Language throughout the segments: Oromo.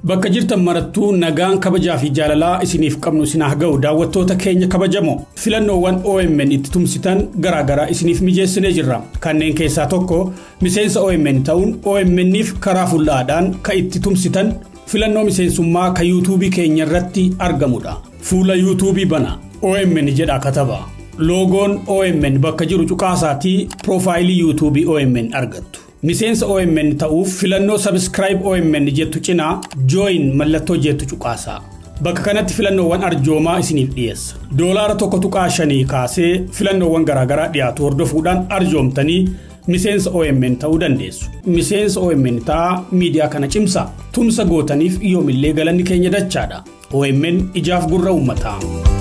Bakka jirtan marattuu nagaan kabajaa fi jaalalaa isiniif qabnu sinaa ga'u daawwattoota keenya kabajamoo filannoowwan OMN itti tumsitan garaagaraa isiniif mijeessinee jirra. Kanneen keessaa tokko miseensa OMN ta'uun OMN'if karaa fuuldhaadhaan ka itti tumsitan filannoo miseensummaa ka YouTube keenya irratti argamudha. Fuula YouTube bana OMN jedha kataba. Loogoon OMN bakka jiru cuqaasaatii profaayilii YouTube OMN argattu. Miseensa OMN ta'uuf filannoo subscribe OMN jettu cinaa join mallattoo jettu cuqaasaa. Bakka kanatti filannoowwan arjoomaa isiniif dhiyeessa. $1.5 kaasee filannoowwan garaagaraa dhiyaatu hordofuudhaan arjoomtanii miseensa OMN ta'uu dandeessu. Miseensa OMN ta'aa miidiyaa kana cimsaa. Tumsa gootaniif yoomillee galanni keenya dachaadha. OMN ijaaf gurra uummataa.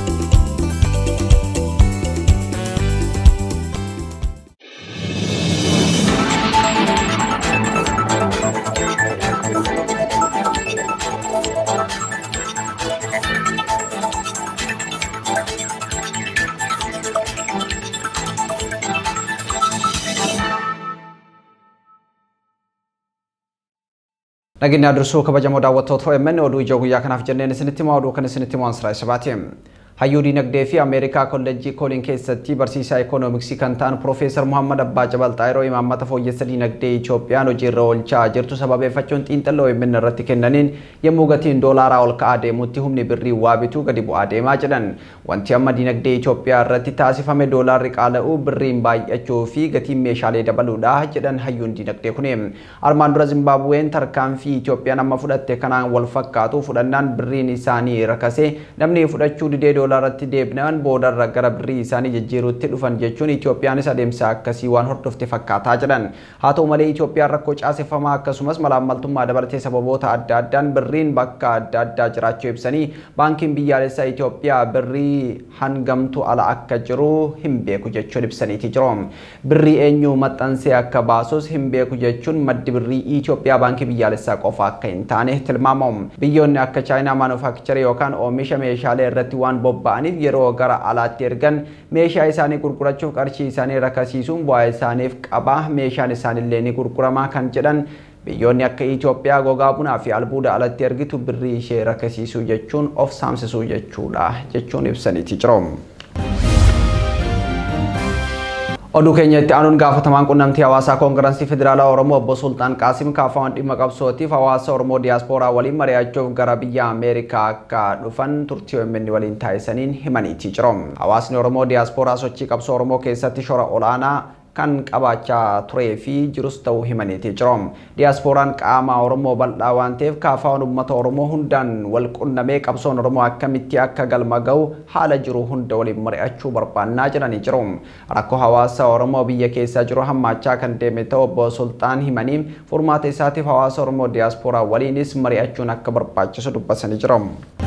Nagini adursu kabajamoo daawwattoota OMN oduu ijoo guyyaa kanaaf jenneen isinitti himaa oduu kan isinitti himu Ansraa Isabaati. Hayyuu dinagdee fi Ameerikaa kolleejjii Kooliin keessatti barsiisaa ikoonomiksii kan ta'an Profeesar Muhammad Abbaa Jabal Xaayiroo imaammata fooyyessa dinagdee Itoophiyaan hojiirra oolchaa jirtu sababeeffachuun xiinxaloo OMN irratti kennaniin yommuu gatiin doolaaraa ol ka'aa deemutti humni birrii waa bituu gadi bu'aa deemaa jedhan. Wanti amma dinagdee Itoophiyaa irratti taasifame doolaarri qaala'uu birriin baay'achuu fi gatiin meeshaalee dabaluudha jedhan hayyuun dinagdee kuni. Armaan dura Zimbaabuween tarkaanfii Itoophiyaan amma fudhatte kanaan wal fakkaatu fudhannaan birriin isaanii rakasee namni fudhachuu didee doolaratti deebinaan boodarra gara birrii isaanii jijjiiruutti dhufan jechuun Itoophiyaanis adeemsa akkasii waan hordofte fakkaataa jedhan. Haa ta'u malee Itoophiyaan rakkoo caaseffamaa akkasumas malaammaltummaa dabalatee sababoota adda addaan birriin bakka adda addaa jiraachuu ibsanii baankiin biyyaalessaa Itoophiyaa birrii hangamtu ala akka jiru hin beeku jechuun ibsaniiti jiru. Birrii eenyu maxxansee akka baasus hin beeku jechuun maddi birrii Itoophiyaa baankii biyyaalessaa qofa akka hin taane tilmaamamu. Biyyoonni akka Chaayinaa maanufaakicharii yookaan oomisha meeshaalee irratti waan ba'aniif yeroo gara alaatti ergan meeshaa isaanii gurgurachuuf qarshii isaanii rakasiisuun bu'aa isaaniif qaba meeshaan isaanillee ni gurgurama kan jedhan biyyoonni akka Itoophiyaa gogaa bunaa fi albuuda alatti ergitu birrii ishee rakasiisuu jechuun of saamsisuu jechuudha jechuun ibsaniiti jiru. Oduu keenyatti aanuun gaafatamaan qunnamtii hawaasaa koongirensii federaalaa Oromoo obbo Sultaan Qaasim kaafawwan dhimma qabsootiif hawaasa Oromoo diiyaaspooraa waliin mari'achuuf gara biyya Ameerikaa akka dhufan turtii OMN waliin taasisaniin himaniiti jiru. Hawaasni Oromoo diiyaaspooraa sochii qabsoo Oromoo keessatti shoora olaanaa kan qabaachaa turee fi jirus ta'uu himaniiti jiru. Diiyaasporaan qaama Oromoo bal'aa waan ta'eef kaafawwan uummata Oromoo hundaan wal qunnamee qabsoon Oromoo akkamitti akka galma ga'u haala jiru hunda waliin mari'achuu barbaannaa jedhanii jiru. Rakkoo hawaasa Oromoo biyya keessa jiru hammaachaa kan deeme ta'uu obbo Sultaan himanii furmaata isaatiif hawaasa Oromoo diiyaasporaa waliinis mari'achuun akka barbaachisu dubbatanii jiru.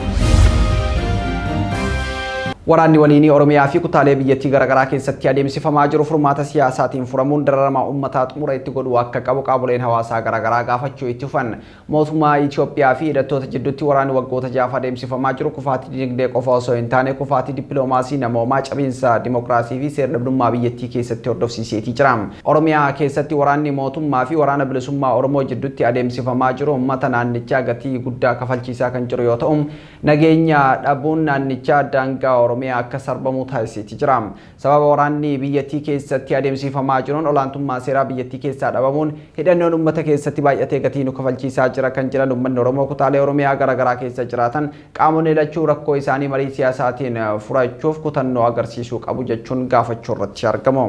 Waraanni waliinii Oromiyaa fi kutaalee biyyattii garaagaraa keessatti adeemsifamaa jiru furmaata siyaasaatiin furamuun dararamaa uummataa xumura itti godhuu akka qabu qaamoleen hawaasaa garaagaraa gaafachuu itti fufan. Mootummaa Itoophiyaa fi hidhattoota jidduutti waraanni waggoota jaha adeemsifamaa jiru kufaatii dinagdee qofa osoo hin taane kufaatii dippiloomaasii namoomaa cabiinsa dimokiraasii fi seera-dhabdummaa biyyattii keessatti hordofsiiseetii jira. Oromiyaa keessatti waraanni mootummaa fi waraana bilisummaa Oromoo jidduutti adeemsifamaa jiru uummata naannichaa gatii guddaa kafalchiisaa kan jiru yoo ta'u nageenya dhabuun naannichaa daangaa Oromiyaa akka sarbamu taasiseeti jira. Sababa waraanni biyyattii keessatti adeemsifamaa jiruun olaantummaa seeraa biyyattii keessaa dhabamuun hidhannoon uummata keessatti baay'atee gatii nu kafalchiisaa jira kan jiran uummanni Oromoo kutaalee Oromiyaa garaagaraa keessa jiraatan qaamonni lachuu rakkoo isaanii marii siyaasaatiin furachuuf kutannoo agarsiisuu qabu jechuun gaafachuu irratti argamu.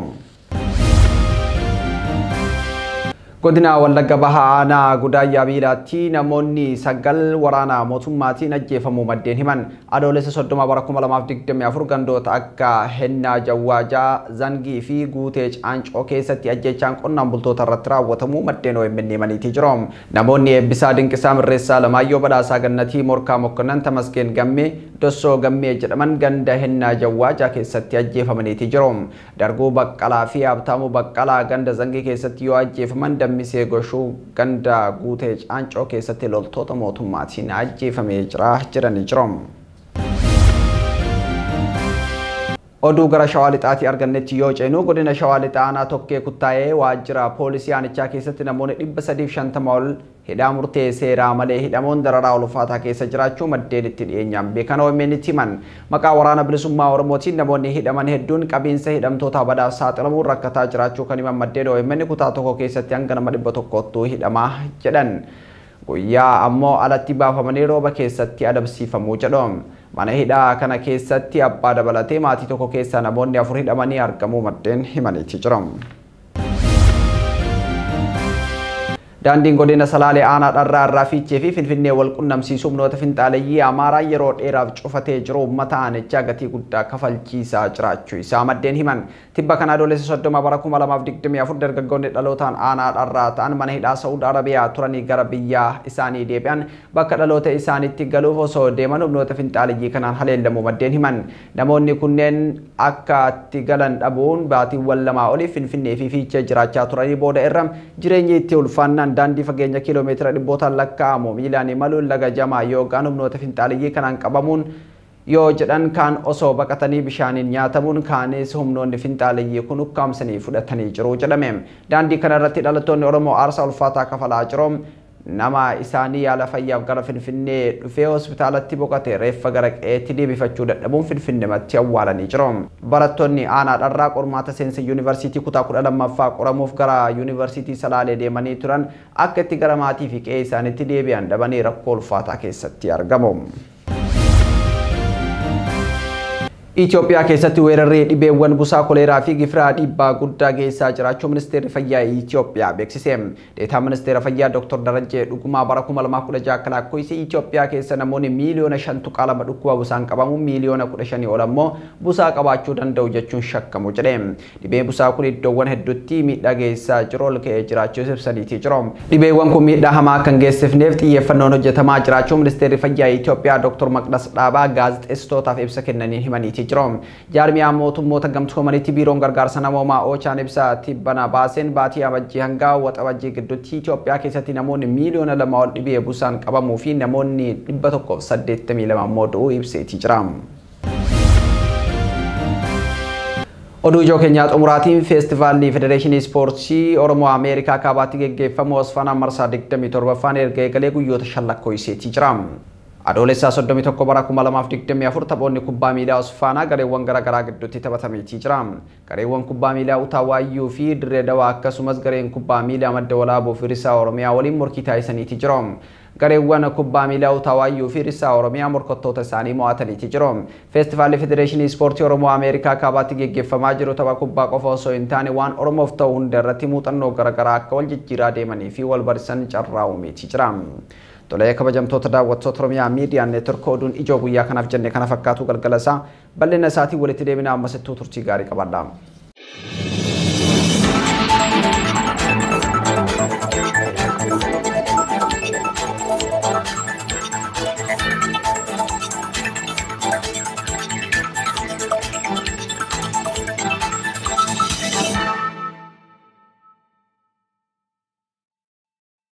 Godina Wallagga Bahaa aanaa Gudaayyaa Biilaatti namoonni 9 waraana mootummaatiin ajjeefamuu maddeen himan. Adoolessa 30 bara 2024 gandoota akka Hennaa Jawwaajaa, Zangii fi Guutee Caancoo keessatti ajjechaan qonnaan bultoota irratti raawwatamuu maddeen OMN himaniiti jiru. Namoonni Eebbisaa Dinqisaa Mirreessaa Lamaayyoo Badhaasaa Gannatii Morkaa Mokkonnan Tamasgeen Gammee Dossoo Gammee jedhaman ganda Hennaa Jawwaajaa keessatti ajjeefamaniiti jiru. Darguu Baqqalaa fi Habtaamuu Baqqalaa ganda Zangii keessatti yoo ajjeefaman misee goshuu ganda Guutee Caancoo keessatti loltoota mootummaatiin ajjeefamee jira jedhanii jiru. Oduu gara Shawaa Lixaatti argannetti yoo ceenu godina Shawaa Lixaa aanaa tokkee kuttaa'ee waajjira poolisii aanichaa keessatti namoonni 350 ol hidhaa murtee seeraa malee hidhamuun dararaa ulfaataa keessa jiraachuu maddeen itti dhiyeenyaan beekan OMN itti himan. Maqaa waraana bilisummaa Oromootiin namoonni hidhaman hedduun qabiinsa hidhamtoota badaaf saaxilamuun rakkataa jiraachuu kan himan maddeen OMN kutaa tokko keessatti hanga nama 100tti hidhamaa jedhan. Guyyaa ammoo alatti baafamanii rooba keessatti adabsiifamuu jedhom. Mana hidhaa kana keessatti abbaa dabalatee maatii tokko keessa namoonni 4 hidhamanii argamuu maddeen himaniiti jiran. Daandiin godina Salaalee aanaa dharraa irraa Fiichee fi Finfinnee wal qunnamsiisuu humnoota finxaaleeyyii Amaaraa yeroo dheeraaf cufatee jiru uummata aanichaa gatii guddaa kafalchiisaa jiraachuu isaa maddeen himan. Tibba kana adoolessa 30 bara 2024 dargaggoonni dhalootaan aanaa dharraa ta'an mana hidhaa Saa'ud Arabiyaa turanii gara biyya isaanii deebi'an bakka dhaloota isaaniitti galuuf osoo deeman humnoota finxaaleeyyii kanaan haleelamuu maddeen himan. Namoonni kunneen akka itti galan dhabuun baatiiwwan 2 oliif Finfinnee fi Fiichee jiraachaa turanii booda irra jireenya itti ulfaannaan daandii fageenya kiiloomeetira dhibbootaan lakkaa'amu miilaan imaluun laga jamaa yookaan humnoota finxaaleeyyii kanaan qabamuun yoo jedhan kaan osoo baqatanii bishaaniin nyaatamuun kaanis humnoonni finxaaleeyyii kun ukkaamsanii fudhatanii jiru jedhame. Daandii kana irratti dhalattoonni Oromoo aarsaa ulfaataa kafalaa jiru. Nama isaanii yaala fayyaaf gara Finfinnee dhufee hospitaalatti boqote reeffa gara qe'eetti deebifachuu dadhabuun Finfinneetti awwaalanii jiru. Barattoonni aanaa dharraa qormaata seensa yuunivarsiitii kutaa 12ffaa qoramuuf gara yuunivarsiitii Salaalee deemanii turan akka itti gara maatii fi qe'ee isaaniitti deebi'an dhabanii rakkoo ulfaataa keessatti argamu. Itoophiyaa keessatti weerarri dhibeewwan busaa koleeraa fi gifiraa dhiibbaa guddaa geessaa jiraachuu ministeerri fayyaa Itoophiyaa beeksise. Deetaan ministeera fayyaa Dr. Darajjee Dhugumaa bara 2016 akka lakkoofsa Itoophiyaa keessa namoonni miiliyoona 5.2 dhukkuba busaan qabamu miiliyoona 15 ol ammoo busaa qabaachuu danda'u jechuun shakkamu jedhe. Dhibeen busaa kun iddoowwan hedduutti miidhaa geessaa jiru ol ka'ee jiraachuu ibsaniiti jiru. Dhibeewwan kun miidhaa hamaa kan geessifneef xiyyeeffannoon hojjetamaa jiraachuu ministeerri fayyaa Itoophiyaa Dr. Maqdas Dhaabaa gaazexeessitootaaf ibsa kennaniin himaniiti. Jaarmiyaa mootummoota gamtoomanitti biiroon gargaarsa namoomaa Oochaan ibsa tibbana baaseen baatii amajjii hanga waxabajjii gidduutti Itoophiyaa keessatti namoonni miiliyoona 2 ol dhibee busaan qabamuu fi namoonni 182 ammoo du'uu ibseeti jira. Oduu ijoo keenyaa xumuraatiin feestivaalli Federeeshinii Ispoortii Oromoo Ameerikaa kaabaatti geggeeffamu Osfanaa marsaa 27ffaan erga eegalee guyyoota 5 lakkoofsiseeti jira. Adoolessa 31 bara 2024 taphoonni kubbaa miilaa Osfaanaa gareewwan garaagaraa gidduutti taphatameetii jira. Gareewwan kubbaa miilaa Utaawayyuu fi Dirree Dawaa akkasumas gareen kubbaa miilaa Madda Walaaboo fi Risaa Oromiyaa waliin morkii taasisaniitii jiru. Gareewwan kubbaa miilaa Utaawayyuu fi Risaa Oromiyaa morkattoota isaanii mo'ataniitii jiru. Feestivaalli Federeeshinii Ispoortii Oromoo Ameerikaa kaabaatti geggeeffamaa jiru tapha kubbaa qofa osoo hin taane waan Oromoof ta'u hunda irratti muuxannoo garaagaraa akka wal jijjiiraa deemanii fi wal barsiisan carraa uumeetii jira. Tolee kabajamtoota daawwattoota Oromiyaa Miidiyaa Neetwork oduun ijoo guyyaa kanaaf jenne kana fakkaatu galgala isaa bal'ina isaatiin walitti deebinaa ammas turtii gaarii qabaadhaa.